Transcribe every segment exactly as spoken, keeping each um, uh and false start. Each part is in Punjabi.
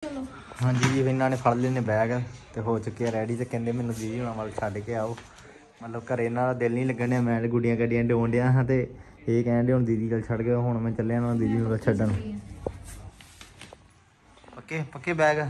हाँ जी जी इन्होंने फड़ लेने बैग तो हो चुके रेडी तो कहते मैंने दीदी हुणां वाल छड्ड के आओ मतलब घरे इन्हां दा दिल नहीं लगन डिया मैं गुड्डियां गड्डियां डोन डिया हाँ तो ये कहन डे हुण दीदी कल छड्ड के हुण मैं चलिया ना दीदी कल छड्डन पक्के पक्के बैग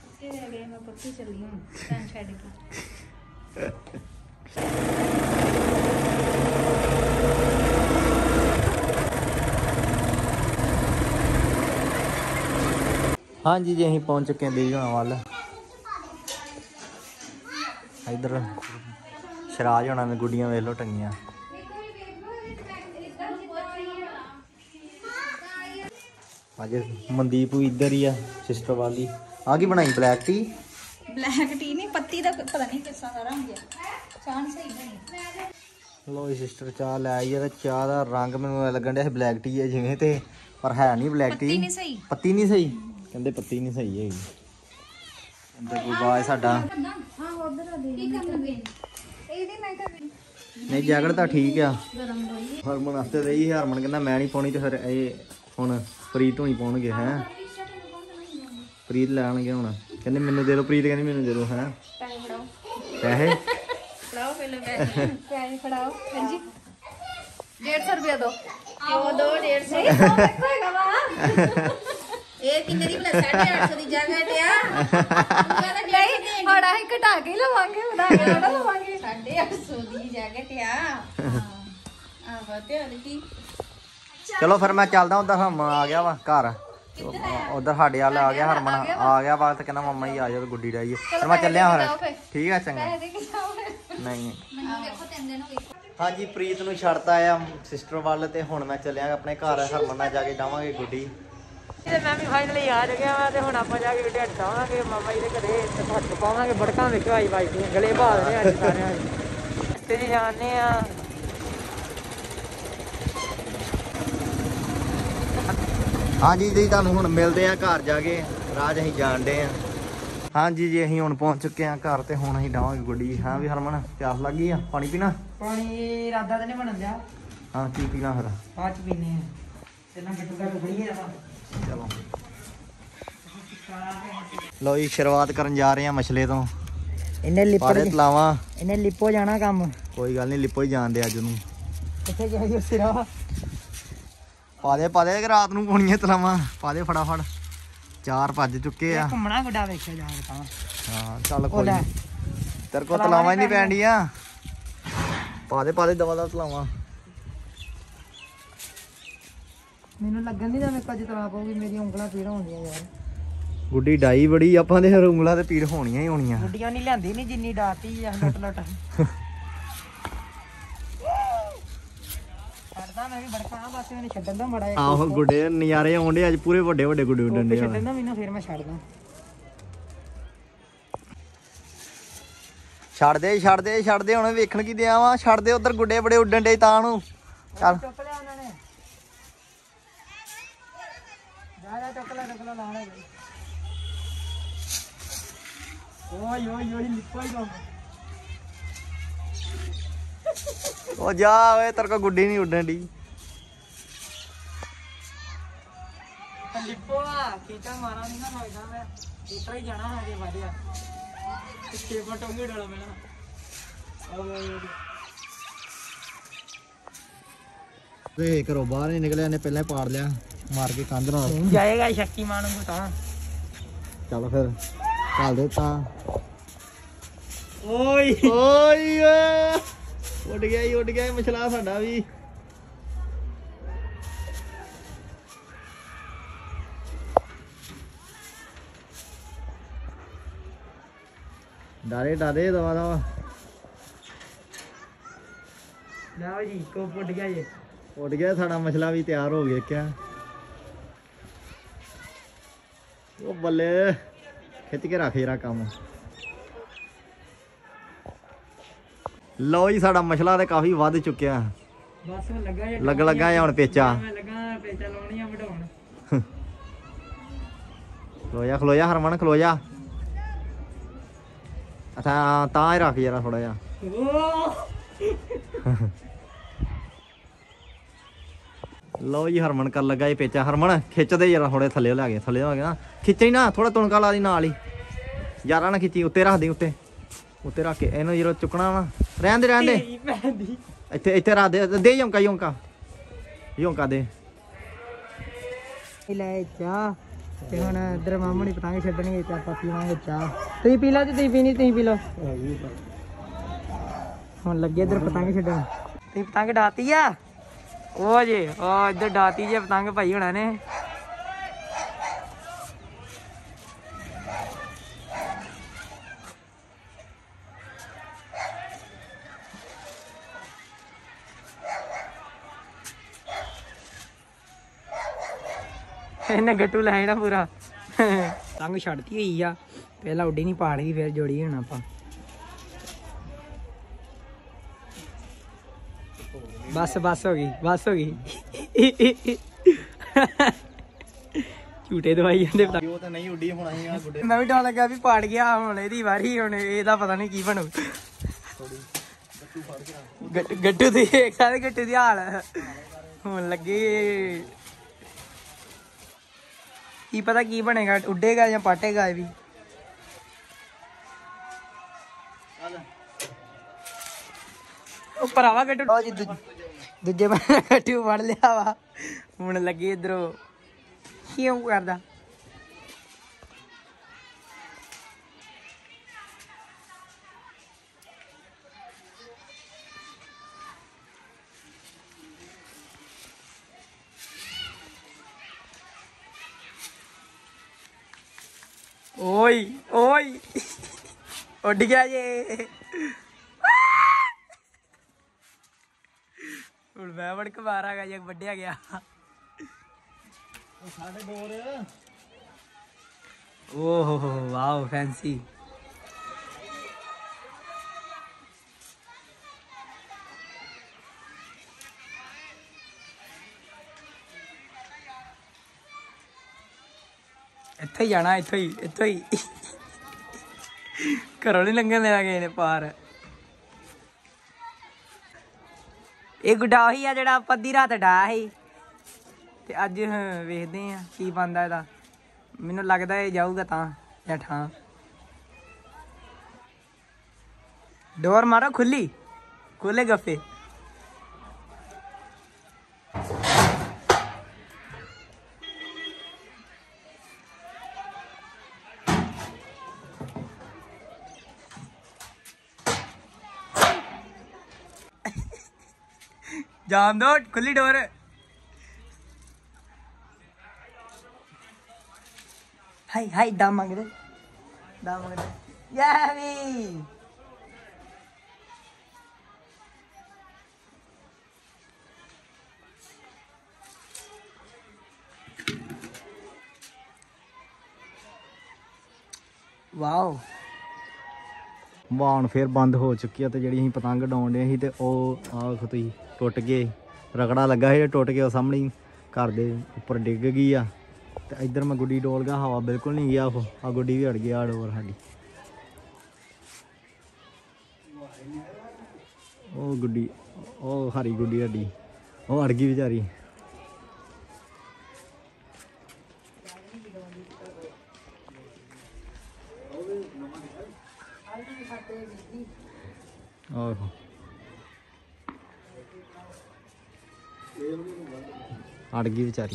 हाँ जी जी अं पहुँच चुके हैं दीदी हुणां वाल इधर शराज होना में गुड्डियां वेख लो टंगियां अज मनदीप इधर ही है सिस्टर वाली आगे बनाई ब्लैक टी ब्लैक टी नहीं पत्ती दा पता नहीं किस तरह रंग है चान सही बनी लो सिस्टर चाह लै आई है चाह का रंग मैनूं लगन दिया ब्लैक टी है जिवें ते पर है नहीं ब्लैक टी पत्ती नहीं सही कहते पत्ती नहीं सही है अंदर गुबाज साडा नहीं जैकेट तो ठीक है हरमन वास्ते रही हरमन कहना मैं नहीं पानी तो फिर ये हुण प्रीत होनी पाउणगे हैं प्रीत लैणगे हुण कहंदे मैनूं दे दो प्रीत कहंदी मैनूं दे दो हैं पैसे फड़ाओ पहले पैसे फड़ाओ हां जी डेढ़ सौ रुपया दो क्यों दो डेढ़ सौ ये कितने दी प्लस साढ़े आठ सौ दी जैकेट आ नहीं बड़ा ही घटा के लवांगे बड़ा के लवांगे साढ़े आठ सौ दी जैकेट आ हां बाते वाली की चलो फिर मैं चलदा उधर हम आ गया वा घर उधर साडे वाल आ गया हरमन आ गया वा तो कहना मम्मा ही आ जाओ गुड्डी डाइए फिर मैं चलिया फिर ठीक है चंगा नहीं हाँ जी प्रीत नूं छड्डता आ सिस्टर वाल ते हुण मैं चलिया अपने घर हरमन नाल जाके डावांगे गुड्डी मैं भी फाइनली आ चुका वा ते हुण आपां जाके गुड्डी हटावांगे मामा जी दे घरे ते हट पावांगे बड़कां विच भाई भाई गले भाल ने अज सारे रस्ते च जाने आ हाँ जी जी तुहानूं हुण मिलदे आ घर जाके राज असीं जाण डे आ हाँ जी जी असीं हुण पहुंच चुके हैं घर ते हुण असीं डावांगे गुड्डी हाँ भी हरमन प्यास लग गई आ पानी पीना पानी इरादा ते नहीं बनन दिया हाँ की पीना फिर बाद च पीने ते ना बिट्टू का टुकड़ी है चलो लो जी शुरुआत करन जा रहे हैं मछले तो इन्हें लिपो तलावा इन्हें लिपो जाना काम कोई गल नहीं लिपो ही जान दे अज नूं किथे जाइए सिरा पा दे पा दे रात नूं पाउणियां तलावां पा दे फटाफट चार भज चुके आ घूमना गुड्डा वेखिया जा के हाँ चल कोई तेरे को तलावां ही नहीं पैंदियां पा दे पा दे दवा दवा तलावां मैनूं लगन नहीं दा मैं कज तला पाऊगी मेरी उंगलां पीड़ होंदियां यार गुड्डी डाई बड़ी आपां दे फिर उंगलां ते पीड़ होणियां ही होणियां गुड्डियां नहीं लिआंदी नहीं जिन्नी डाती आ लट लट छड्डदा मैं भी बड़का बस मैंने छड्डन दा मड़ा आहो गुड्डे नज़ारे आउंदे अज पूरे वड्डे वड्डे गुड्डे उड्डन दे छड्डन दा मैनूं फिर मैं छड्डदा छड़ दे छड़ दे छड़ दे हुण वेखण की दिया वा छड़ दे उधर गुड्डे बड़े उड्डन दे तां नूं चल चुक लिया उन्होंने जा जा चुक ला चुक ला ला ले ओए ओए ओए लिपो ही काम ओ जा ओए तेरे को गुड्डी नहीं उड्डन दी लिपो आ कीटा मारा नहीं ना लगदा मैं इतना ही जाना है ये बढ़िया इसके बटोंगे डाला मेरा वे घरों बाहर नहीं निकले ने पहले पाड़ लिया मार के कंध नाल जाएगा शक्तिमान को ता चल फिर चल दे ता ओए ओए उड़ गया ही उड़ गया मछला साडा भी डारे डारे दवा दवा लाओ जी को उड़ गया ये उड़ गया साडा मछला भी तैयार हो गया क्या ओ बल्ले खिच के रख जरा काम लो जी साडा मछला तो काफी वध चुकिया बस लगा लग लगा है हुण पेचा लगा पेचा लाउणी आ वढाउण खलोया खलोया हरमन खलोया अच्छा तां ही रख जरा थोड़ा जा ਲਓ ਜੀ ਹਰਮਨ ਕਰ ਲੱਗਾ ਇਹ ਪੇਚਾ। ਹਰਮਨ ਖਿੱਚਦੇ ਯਾਰ ਥੋੜੇ ਥੱਲੇ ਲੈ ਗਏ ਥੱਲੇ ਹੋ ਗਿਆ ਨਾ ਖਿੱਚੀ ਨਾ ਥੋੜਾ ਤੁਣਕਾ ਲਾ ਦੀ ਨਾਲ ਹੀ ਯਾਰਾਂ ਨਾ ਖਿੱਚੀ ਉੱਤੇ ਰੱਖ ਦੇ ਉੱਤੇ ਉੱਤੇ ਰੱਖ ਕੇ ਇਹਨੂੰ ਜਦੋਂ ਚੁੱਕਣਾ ਵਾ ਰਹਿਣ ਦੇ ਰਹਿਣ ਦੇ ਇੱਥੇ ਇੱਥੇ ਰੱਖ ਦੇ ਦੇ ਯੋਂਕਾ ਯੋਂਕਾ ਯੋਂਕਾ ਦੇ ਲੈ ਚਾਹ ਤੇ ਹੁਣ ਇਧਰ ਮਾਮੂ ਨਹੀਂ ਪਤੰਗ ਛੱਡਣਗੇ ਤੇ ਆਪਾਂ ਪੀਵਾਂਗੇ ਚਾਹ। ਤੁਸੀਂ ਪੀ ਲਓ ਤੇ ਤੁਸੀਂ ਪੀਣੀ ਤੁਸੀਂ ਪੀ ਲਓ। ਹੁਣ ਲੱਗੇ ਇਧਰ ਪਤੰਗ ਛੱਡਣ। ਤੁਸੀਂ ਪਤੰਗ ਡਾਤੀ ਆ ਉਹ ਜੇ ਉਹ ਇੱਧਰ ਡਾਤੀ ਜੇ ਪਤੰਗ ਭਾਈ ਹੋਣਾ ਨੇ। ਇਹਨੇ ਗੱਟੂ ਲੈ ਜਾਣਾ ਪੂਰਾ। ਪਤੰਗ ਛੱਡਤੀ ਹੋਈ ਆ ਪਹਿਲਾਂ ਉੱਡੀ ਨਹੀਂ ਪਾੜ ਗਈ ਫਿਰ ਜੋੜੀ ਹੁਣ ਆਪਾਂ। ਬਸ ਬਸ ਹੋ ਗਈ ਬਸ ਹੋ ਗਈ। ਝੂਟੇ ਦਵਾਈ ਜਾਂਦੇ ਪਤਾ ਉਹ ਤਾਂ ਨਹੀਂ ਉੱਡੀ ਹੋਣਾ ਸੀ ਆ ਗੁੱਡੇ। ਮੈਂ ਵੀ ਡਰ ਲੱਗਾ ਵੀ ਪਾੜ ਗਿਆ ਹੁਣ ਇਹਦੀ ਵਾਰੀ ਹੁਣ ਇਹਦਾ ਪਤਾ ਨਹੀਂ ਕੀ ਬਣੂ। ਗੱਟੂ ਦੀ ਇੱਕ ਸਾਰੇ ਗੱਟੂ ਦੀ ਹਾਲ ਹੁਣ ਲੱਗੇ ਕੀ ਪਤਾ ਕੀ ਬਣੇਗਾ ਉੱਡੇਗਾ ਜਾਂ ਪਾਟੇਗਾ ਇਹ ਵੀ। ਉਹ ਭਰਾਵਾ ਗੱਟੂ ਜੀ ਦੂਜੇ ਬੰਨੇ ਗੱਟੂ ਫੜ ਲਿਆ ਵਾ ਹੁਣ ਲੱਗੇ ਇਧਰੋਂ ਕਿਉਂ ਕਰਦਾ। ਓਏ ਓਏ ਉੱਡ ਗਿਆ ਜੇ ਹੁਣ ਮੈਂ ਵੜ ਕੇ ਮਾਰਾਂਗਾ ਜੇ ਵੱਡਿਆ ਗਿਆ। ਸਾਡੇ ਡੋਰ ਓਹ ਵਾਓ ਫੈਂਸੀ। ਇੱਥੇ ਹੀ ਜਾਣਾ ਇੱਥੋਂ ਹੀ ਇੱਥੋਂ ਹੀ ਘਰੋਂ ਨੀ ਲੰਘਣ ਦੇਣਾ ਗਏ ਨੇ ਪਾਰ। ਇਹ ਗੁੱਡਾ ਉਹੀ ਆ ਜਿਹੜਾ ਆਪਾਂ ਅੱਧੀ ਰਾਤ ਡਾ ਸੀ ਤੇ ਅੱਜ ਵੇਖਦੇ ਆ ਕੀ ਬਣਦਾ ਇਹਦਾ। ਮੈਨੂੰ ਲੱਗਦਾ ਇਹ ਜਾਊਗਾ ਤਾਂ ਜਾਂ ਠਾਂ। ਡੋਰ ਮਾਰੋ ਖੁੱਲੀ ਖੁੱਲੇ ਗੱਫੇ। जाम दो खुली डोर। हाय हाय दाम मांग रहे दाम मांग रहे यावी वाओ। ਵਾਹਣ ਫੇਰ ਬੰਦ ਹੋ ਚੁੱਕੀ ਆ ਤੇ ਜਿਹੜੀ ਅਸੀਂ ਪਤੰਗ ਡਾਉਣ ਦੇ ਸੀ ਤੇ ਉਹ ਆਹ ਤੁਸੀਂ ਟੁੱਟ ਗਏ ਰਗੜਾ ਲੱਗਾ ਸੀ ਟੁੱਟ ਕੇ ਉਹ ਸਾਹਮਣੇ ਘਰ ਦੇ ਉੱਪਰ ਡਿੱਗ ਗਈ ਆ ਤੇ ਇੱਧਰ ਮੈਂ ਗੁੱਡੀ ਡੋਲ ਗਿਆ ਹਵਾ ਬਿਲਕੁਲ ਨਹੀਂ ਗਿਆ ਉਹ ਆ ਗੁੱਡੀ ਵੀ ਅੜ ਗਈ ਆ ਡੋਰ ਸਾਡੀ। ਉਹ ਗੁੱਡੀ ਉਹ ਹਰੀ ਗੁੱਡੀ ਸਾਡੀ ਉਹ ਅੜ ਗਈ ਵਿਚਾਰੀ। ਆਹੋ ਅੜ ਗਈ ਵਿਚਾਰੀ।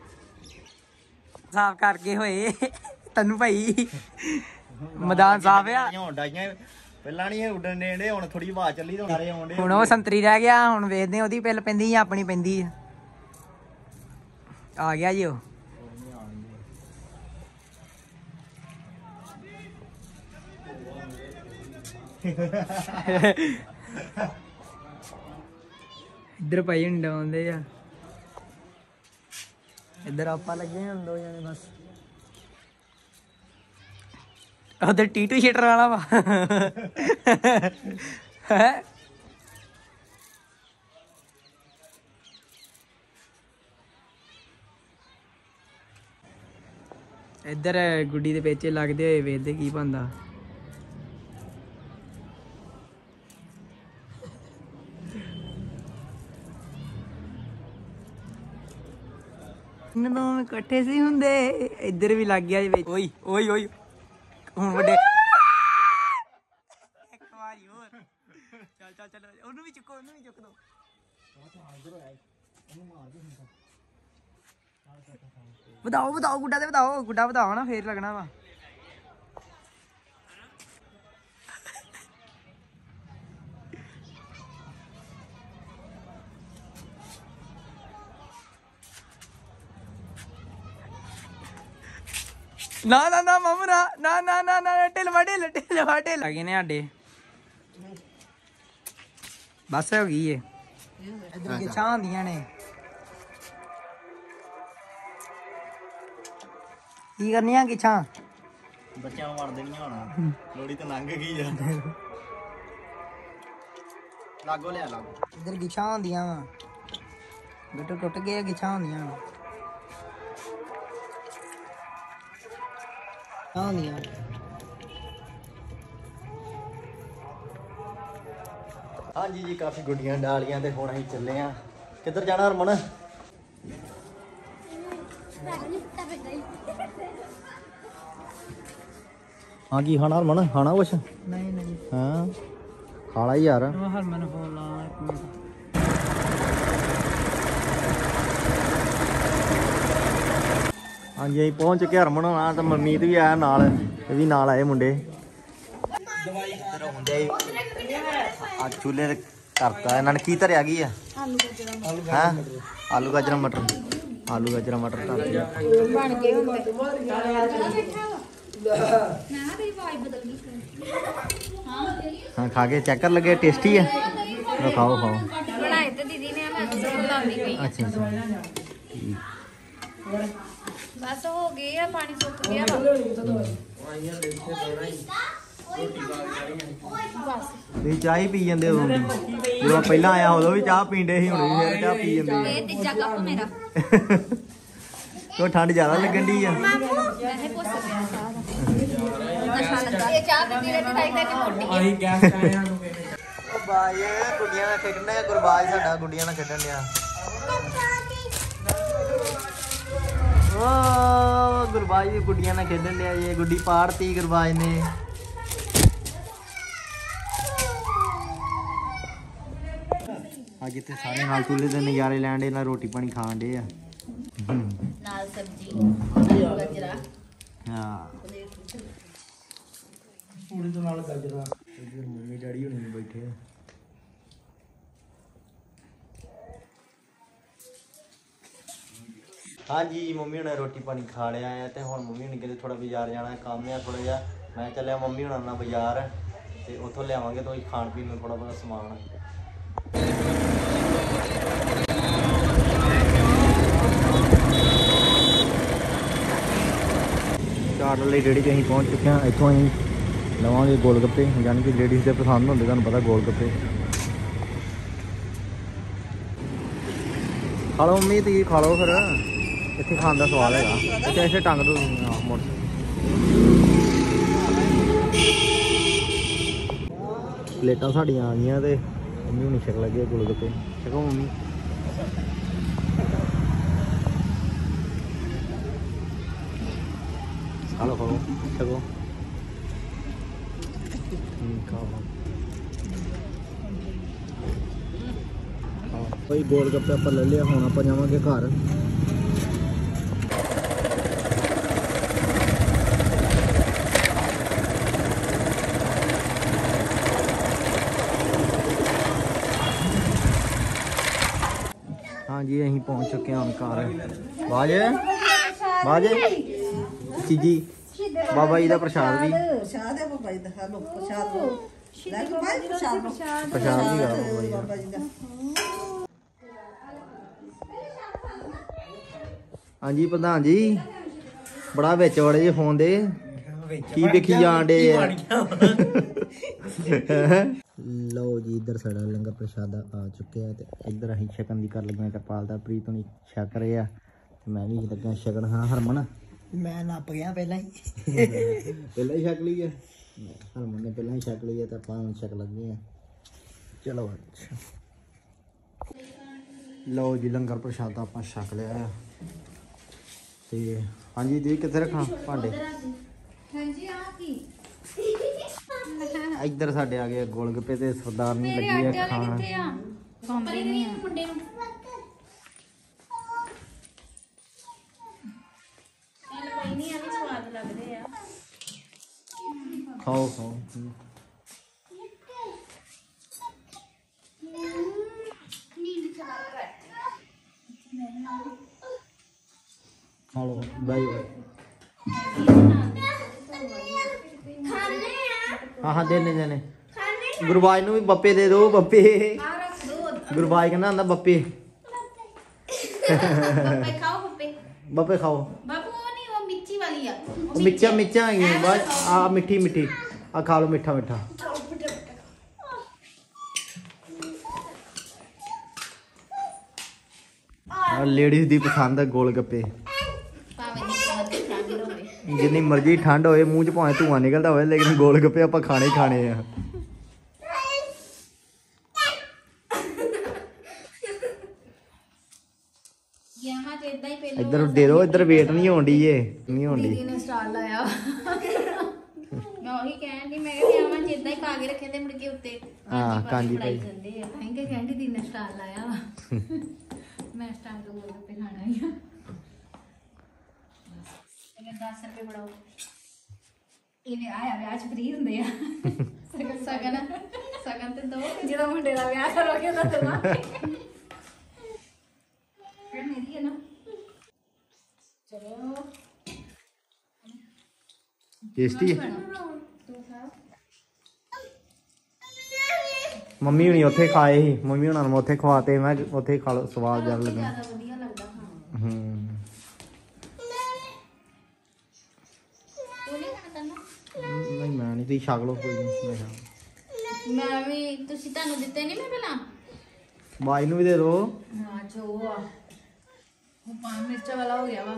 ਸਾਫ ਕਰਕੇ ਹੋਏ ਤੈਨੂੰ ਭਾਈ ਮੈਦਾਨ ਸਾਫ ਆ। ਪਹਿਲਾਂ ਨਹੀਂ ਉੱਡਣ ਦੇ ਹੁਣ ਥੋੜੀ ਹਵਾ ਚੱਲੀ ਤੇ ਸਾਰੇ ਆਉਂਦੇ ਹੁਣ ਉਹ ਸੰਤਰੀ ਰਹਿ ਗਿਆ ਹੁਣ ਵੇਖਦੇ ਉਹਦੀ ਪਿੱਲ ਪੈਂਦੀ ਜਾਂ ਆਪਣੀ ਪੈਂਦੀ ਆ। ਆ ਗਿਆ ਜੀ ਉਹ ਇੱਧਰ ਭਾਈ ਡਾਉਂਦੇ ਆ ਇੱਧਰ ਆਪਾਂ ਲੱਗੇ ਹਾਂ ਦੋ ਜਣੇ ਬਸ। ਉਧਰ ਟੀਟੂ ਸ਼ੀਟਰ ਵਾਲਾ ਵਾ ਹੈ। ਇੱਧਰ ਗੁੱਡੀ ਦੇ ਪੇਚੇ ਲੱਗਦੇ ਹੋਏ ਵੇਖਦੇ ਕੀ ਬਣਦਾ। ਦੋਵੇਂ ਇਕੱਠੇ ਸੀ ਹੁੰਦੇ ਇੱਧਰ ਵੀ ਲੱਗ ਗਿਆ ਜੀ ਵਿੱਚ ਓਏ ਓਏ ਓਏ ਹੁਣ ਵੱਡੇ ਇੱਕ ਵਾਰੀ ਹੋਰ ਚੱਲ ਚੱਲ ਚੱਲ ਉਹਨੂੰ ਵੀ ਚੁੱਕੋ ਉਹਨੂੰ ਵੀ ਚੁੱਕ ਦੋ ਵਧਾਓ ਵਧਾਓ ਗੁੱਡਾ ਤੇ ਵਧਾਓ ਗੁੱਡਾ ਵਧਾਓ ਨਾ ਫੇਰ ਲੱਗਣਾ ਵਾ ਨਾ ਨਾ ਨਾ ਮਾਮੂ ਨਾ ਨਾ ਨਾ ਨਾ ਨਾ ਢਿੱਲ ਵਾ ਢਿੱਲ ਢਿੱਲ ਵਾ ਢਿੱਲ ਲੱਗੇ ਨੇ ਸਾਡੇ ਬਸ ਹੋ ਗਈ ਏ ਇਧਰ ਗਿੱਛਾਂ ਹੁੰਦੀਆਂ ਨੇ ਕੀ ਕਰਨੀਆਂ ਗਿੱਛਾਂ ਬੱਚਿਆਂ ਨੂੰ ਵੜਦੇ ਨਹੀਂ ਹੋਣਾ ਲੋੜੀ ਤੇ ਲੰਘ ਗਈ ਆ ਲਾਗੋ ਲਿਆ ਲਾਗੋ ਇਧਰ ਗਿੱਛਾਂ ਹੁੰਦੀਆਂ ਵਾ ਗੱਟੂ ਟੁੱਟ ਗਏ ਗਿੱਛਾਂ ਹੁੰਦੀਆਂ ਹੁੰਦੀਆਂ ਹਾਂਜੀ ਜੀ ਕਾਫੀ ਗੁੱਡੀਆਂ ਡਾਲੀਆਂ ਤੇ ਹੁਣ ਅਸੀਂ ਚੱਲੇ ਆ ਕਿੱਧਰ ਜਾਣਾ ਹਰਮਨ ਹਾਂ ਕੀ ਖਾਣਾ ਹਰਮਨ ਖਾਣਾ ਕੁਛ ਨਹੀਂ ਨਹੀਂ ਹਾਂ ਖਾਲਾ ਯਾਰ ਹਰਮਨ ਫੋਨ ਲਾ ਇੱਕ ਮਿੰਟ ਹਾਂਜੀ ਅਸੀਂ ਪਹੁੰਚ ਚੁੱਕੇ ਹਰਮਨ ਹੋਣਾ ਤੇ ਮਨਮੀਤ ਵੀ ਆਇਆ ਨਾਲ ਇਹ ਵੀ ਨਾਲ ਆਏ ਮੁੰਡੇ ਹੁੰਦੇ ਆ ਚੁੱਲ੍ਹੇ ਤੇ ਕਰਤਾ ਇਹਨਾਂ ਨੇ ਕੀ ਧਰਿਆ ਗਈ ਆ ਹਾਂ ਆਲੂ ਗਾਜਰਾਂ ਮਟਰ ਆਲੂ ਗਾਜਰਾਂ ਮਟਰ ਧਰਦੇ ਆ ਬਣ ਗਏ ਹੁੰਦੇ ਨਾ ਤੇਰੀ ਵਾਈ ਬਦਲ ਗਈ ਹਾਂ ਹਾਂ ਖਾ ਕੇ ਚੈੱਕ ਕਰ ਲੱਗੇ ਟੇਸਟੀ ਆ ਲਓ ਖਾਓ ਖਾਓ ਬਣਾਏ ਤੇ ਦੀਦੀ ਨੇ ਮੈਂ ਬਣਾਉਂਦੀ ਪਈ ਅੱਛਾ ਅੱਛਾ ਬਸ ਹੋ ਗਏ ਆ ਪਾਣੀ ਸੁੱਕ ਗਿਆ ਵਾ ਤੁਸੀਂ ਚਾਹ ਹੀ ਪੀ ਜਾਂਦੇ ਹੋ ਜਦੋਂ ਪਹਿਲਾਂ ਆਇਆ ਉਦੋਂ ਵੀ ਚਾਹ ਪੀਂਦੇ ਸੀ ਹੁਣ ਵੀ ਫਿਰ ਚਾਹ ਪੀ ਜਾਂਦੇ ਇਹ ਤੀਜਾ ਕੱਪ ਮੇਰਾ ਕੋ ਠੰਡ ਜ਼ਿਆਦਾ ਲੱਗਣ ਦੀ ਆ ਵੈਸੇ ਪੁੱਛ ਰਿਹਾ ਚਾਹ ਦਾ ਨਸ਼ਾ ਲੱਗਾ ਇਹ ਚਾਹ ਪੀਂਦੀ ਰਹਿੰਦੀ ਤਾਂ ਇਦਾਂ ਕਿ ਮੋਟੀ ਆਹੀ ਗੈਸ ਆਇਆ ਨੂੰ ਉਹ ਬਾਈ ਗੁੱਡੀਆਂ ਨਾਲ ਖੇਡਣ ਡਿਆ ਗੁਰਬਾਜ ਸਾਡਾ ਗੁੱਡੀਆਂ ਨਾਲ ਖੇਡਣ ਡਿਆ ਓ ਗੁਰਬਾਜ ਵੀ ਗੁੱਡੀਆਂ ਨਾਲ ਖੇਡਣ ਡਿਆ ਜੇ ਗੁੱਡੀ ਪਾੜਤੀ ਗੁਰਬਾਜ ਨੇ ਅੱਜ ਇੱਥੇ ਸਾਰੇ ਨਾਲ ਚੁੱਲ੍ਹੇ ਦੇ ਨਜ਼ਾਰੇ ਲੈਣ ਦੇ ਨਾਲ ਰੋਟੀ ਪਾਣੀ ਖਾਣ ਦੇ ਆ ਨਾਲ ਸਬਜ਼ੀ ਗਜਰਾ ਹਾਂ ਪੂਰੀ ਤੋਂ ਨਾਲ ਗਾਜਰਾ ਇੱਧਰ ਮੰਮੀ ਡੈਡੀ ਹੁਣੇ ਬੈਠੇ ਆ ਹਾਂਜੀ ਮੰਮੀ ਹੁਣੇ ਰੋਟੀ ਪਾਣੀ ਖਾ ਲਿਆ ਆ ਤੇ ਹੁਣ ਮੰਮੀ ਹੁਣੇ ਕਿਤੇ ਥੋੜਾ ਬਾਜ਼ਾਰ ਜਾਣਾ ਕੰਮ ਆ ਥੋੜਾ ਜਿਹਾ ਮੈਂ ਚੱਲਿਆ ਮੰਮੀ ਹੁਣਾਂ ਨਾਲ ਬਾਜ਼ਾਰ ਤੇ ਉੱਥੋਂ ਲਿਆਵਾਂਗੇ ਕੋਈ ਖਾਣ ਪੀਣ ਨੂੰ ਥੋੜਾ ਬਹੁਤਾ ਸਮਾਨ ਚਾਟ ਵਾਲੀ ਰੇਹੜੀ ਤੇ ਅਸੀਂ ਪਹੁੰਚ ਚੁੱਕੇ ਹਾਂ ਇੱਥੋਂ ਅਸੀਂ ਲਵਾਂਗੇ ਗੋਲ ਗੱਪੇ ਯਾਨੀ ਕਿ ਲੇਡੀਜ਼ ਦੇ ਪਸੰਦ ਹੁੰਦੇ ਤੁਹਾਨੂੰ ਪਤਾ ਗੋਲ ਗੱਪੇ ਖਾ ਲਓ ਮੰਮੀ ਤੁਸੀਂ ਖਾ ਲਓ ਫਿਰ ਇੱਥੇ ਖਾਣ ਦਾ ਸਵਾਲ ਹੈਗਾ ਇੱਥੇ ਐਸੇ ਟੰਗ ਦੋ ਮੋੜ ਪਲੇਟਾਂ ਸਾਡੀਆਂ ਆ ਗਈਆਂ ਤੇ ਮੰਮੀ ਨੂੰ ਛਕ ਲੱਗੇ ਗੋਲ ਗੱਪੇ ਛਕੋ ਮੰਮੀ ਖਾ ਲਓ ਖਾਓ ਛਕੋ ਭਾਈ ਗੋਲ ਗੱਪੇ ਆਪਾਂ ਲੈ ਲਿਆ ਹੁਣ ਆਪਾਂ ਜਾਵਾਂਗੇ ਘਰ ਹਾਂਜੀ ਅਸੀਂ ਪਹੁੰਚ ਚੁੱਕੇ ਹਾਂ ਘਰ ਬਾਜ ਬਾਜ ਚੀਜੀ ਬਾਬਾ ਜੀ ਦਾ ਪ੍ਰਸ਼ਾਦ ਵੀ ਪ੍ਰਸ਼ਾਦ ਹੈ ਬਾਬਾ ਜੀ ਦਾ ਹਲੋ ਪ੍ਰਸ਼ਾਦ ਲੈ ਕੇ ਭਾਈ ਪ੍ਰਸ਼ਾਦ ਪ੍ਰਸ਼ਾਦ ਵੀ ਗਾ ਬਾਬਾ ਜੀ ਦਾ ਬਾਬਾ ਜੀ ਦਾ ਹਾਂਜੀ ਪ੍ਰਧਾਨ ਜੀ ਬੜਾ ਵਿੱਚ ਵੜੇ ਜੇ ਫੋਨ ਦੇ ਕੀ ਵੇਖੀ ਜਾਣ ਡੇ ਲਓ ਜੀ ਇੱਧਰ ਸਾਡਾ ਲੰਗਰ ਪ੍ਰਸ਼ਾਦਾ ਆ ਚੁੱਕਿਆ ਤੇ ਇੱਧਰ ਅਸੀਂ ਛਕਣ ਦੀ ਕਰ ਲੱਗੇ ਕਿਰਪਾਲ ਦਾ ਪ੍ਰੀਤ ਨੂੰ ਛਕ ਰਹੇ ਆ ਤੇ ਮੈਂ ਵੀ ਲੱਗਾ ਛਕਣ ਹਾਂ ਹਰਮਨ ਮੈਂ ਨੱਪ ਗਿਆ ਪਹਿਲਾਂ ਹੀ ਪਹਿਲਾਂ ਹੀ ਛਕ ਲਈ ਹੈ ਹਰਮਨ ਨੇ ਪਹਿਲਾਂ ਹੀ ਛਕ ਲਈ ਹੈ ਤਾਂ ਆਪਾਂ ਹੁਣ ਛਕ ਲੱਗੇ ਆ ਚਲੋ ਅੱਛਾ ਲਓ ਜੀ ਲੰਗਰ ਪ੍ਰਸ਼ਾਦਾ ਆਪਾਂ ਛਕ ਲਿਆ ਆ ਤੇ ਹਾਂਜੀ ਦੀਦੀ ਕਿੱਥੇ ਰੱਖਾਂ ਭਾਂਡੇ? ਹਾਂਜੀ ਆ ਕੀ ਇੱਧਰ ਸਾਡੇ ਆ ਗਏ ਗੋਲ ਗੱਪੇ ਤੇ ਸਰਦਾਰ ਨਹੀਂ ਮੇਰੇ ਲੱਗੀ ਆਟੇ ਹੈ ਵਾਲੇ ਖਾਣ। ਕਿੱਥੇ ਆ? ਖਾਂਦੇ ਨਹੀਂ ਆ ਮੁੰਡੇ ਨੂੰ। ਇਹ ਕੋਈ ਨਹੀਂ ਆ ਵੀ ਸਵਾਦ ਲੱਗਦੇ ਆ। ਖਾਓ ਖਾਓ ਖਾਓ ਬਾਈ ਬਾਈ। हाँ हाँ देने देने गुरबाज ਨੂੰ ਵੀ ਬੱਪੇ ਦੇ ਦਿਓ ਬੱਪੇ। ਗੁਰਬਾਜ ਕਹਿੰਦਾ ਹੁੰਦਾ ਬੱਪੇ। ਬੱਪੇ ਖਾਓ ਬੱਪੇ। ਬੱਪੇ ਖਾਓ। ਬਾਬੂ ਉਹ ਨਹੀਂ ਉਹ ਮਿੱਠੀ ਵਾਲੀ ਆ। ਉਹ ਮਿੱਠਾ ਮਿੱਠਾ ਹੈਗੀ ਬਾਅਦ ਆ ਮਿੱਠੀ ਮਿੱਠੀ ਆ ਖਾ ਲਓ ਮਿੱਠਾ ਮਿੱਠਾ। ਆ ਲੇਡੀਜ਼ ਦੀ ਪਸੰਦ ਹੈ ਗੋਲ ਗੱਪੇ। ਜਿੰਨੀ ਮਰਜ਼ੀ ਠੰਡ ਹੋਏ ਮੂੰਹ ਚ ਭਾਵੇਂ ਧੂਆਂ ਨਿਕਲਦਾ ਹੋਵੇ ਲੇਕਿਨ ਗੋਲ ਗੱਪੇ ਆਪਾਂ ਖਾਣੇ ਹੀ ਖਾਣੇ ਆ। ਇੱਧਰ ਦੇ ਦੋ ਇੱਧਰ ਵੇਟ ਨਹੀਂ ਹੋਣ ਦੀ ਏ ਨਹੀਂ ਹੋਣ ਦੀ। ਦੀਦੀ ਨੇ ਸਟਾਲ ਲਾਇਆ। ਮੈਂ ਉਹੀ ਕਹਿਣ ਦੀ ਮੈਂ ਕਿਹਾ ਵਿਆਹਾਂ ਚ ਇਦਾਂ ਹੀ ਪਾ ਕੇ ਰੱਖੇ ਤੇ ਮੁੜ ਕੇ ਉੱਤੇ ਹਾਂ ਕਾਂਜੀ ਪਾਈ ਭਾਈ ਜਾਂਦੇ ਆ। ਕਹਿੰਦੇ ਕਹਿੰਦੀ ਦੀਦੀ ਨੇ ਸਟਾਲ ਲਾਇਆ ਵਾ। ਮੈਂ ਸਟਾਲ ਤੋਂ ਗੋਲ ਗੱਪੇ ਖਾਣਾ ਹੀ ਆ। ਇਹ ਦਸ ਰੁਪਏ ਬੜਾਓ। ਇਹਨੇ ਆਇਆ ਵਿਆਹ ਚ ਫ੍ਰੀ ਹੁੰਦੇ ਆ। ਸਗਨ ਸਗਨ ਸਗਨ ਤੇ ਦੋ ਜਦੋਂ ਮੁੰਡੇ ਦਾ ਵਿਆਹ ਕਰੋਗੇ ਤਾਂ ਦਵਾਂਗੇ। ਫਿਰ ਮੇਰੀ ਹੈ ਨਾ। ਚਲੋ ਟੇਸਟੀ ਮੰਮੀ ਹੁਣੀ ਉੱਥੇ ਖਾਏ ਸੀ ਮੰਮੀ ਹੁਣਾਂ ਨੂੰ ਉੱਥੇ ਖਵਾਤੇ ਮੈਂ ਉੱਥੇ ਖਾ ਲਓ ਸਵਾਦ ਜਿਆਦਾ ਲੱਗਾ। ਜ਼ਿਆਦਾ ਵਧੀਆ ਲੱਗਦਾ ਖਾਣਾ। ਹੂੰ ਤੂੰ ਨਹੀਂ ਖਾਣਾ ਨਾ? ਨਹੀਂ ਮੈਂ ਨਹੀਂ ਤੁਸੀਂ ਛਕ ਲਓ ਕੋਈ ਨਹੀਂ ਮੈਂ ਖਾ। ਮੈਂ ਵੀ ਤੁਸੀਂ ਤੁਹਾਨੂੰ ਦਿੱਤੇ ਨਹੀਂ ਮੈਂ ਪਹਿਲਾਂ। ਬਾਈ ਨੂੰ ਵੀ ਦੇ ਦਿਓ। ਹਾਂ ਜੋ ਆ ਉਹ ਪਾਨ ਮਿਰਚ ਵਾਲਾ ਹੋ ਗਿਆ ਵਾ।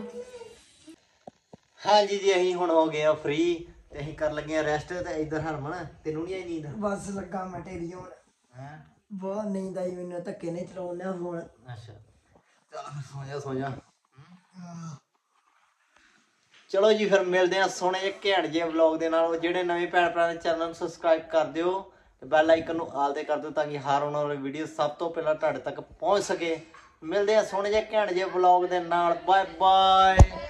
ਹਾਂਜੀ ਜੀ ਅਸੀਂ ਹੁਣ ਹੋ ਗਏ ਆ ਫ੍ਰੀ ਤੇ ਅਸੀਂ ਕਰ ਲੱਗੇ ਆ ਰੈਸਟ ਤੇ ਇੱਧਰ ਹਰਮਨ ਤੈਨੂੰ ਨਹੀਂ ਆਈ ਨੀਂਦ? ਬਸ ਲੱਗਾ ਮੈਂ ਢੇਰੀ ਹੋਣ। ਹੈ ਬਹੁਤ ਨੀਂਦ ਆਈ ਮੈਨੂੰ ਧੱਕੇ ਨੇ ਚਲਾਉਂਦਾ ਫੋਨ। ਅੱਛਾ ਚਲ ਸੋ ਜਾ ਸੋ ਜਾ। ਚਲੋ ਜੀ ਫਿਰ ਮਿਲਦੇ ਆ ਸੋਹਣੇ ਜਿਹੇ ਘੈਂਟ ਜਿਹੇ ਵਲੌਗ ਦੇ ਨਾਲ। ਜਿਹੜੇ ਨਵੇਂ ਭੈਣ ਭਰਾ ਨੇ ਚੈਨਲ ਨੂੰ ਸਬਸਕ੍ਰਾਈਬ ਕਰ ਦਿਓ ਤੇ ਬੈਲ ਆਈਕਨ ਨੂੰ ਆਲ ਤੇ ਕਰ ਦਿਓ ਤਾਂ ਕਿ ਹਰ ਆਉਣ ਵਾਲੀ ਵੀਡੀਓ ਸਭ ਤੋਂ ਪਹਿਲਾਂ ਤੁਹਾਡੇ ਤੱਕ ਪਹੁੰਚ ਸਕੇ। ਮਿਲਦੇ ਆ ਸੋਹਣੇ ਜਿਹੇ ਘੈਂਟ ਜਿਹੇ ਵਲੌਗ ਦੇ ਨਾਲ। Bye bye.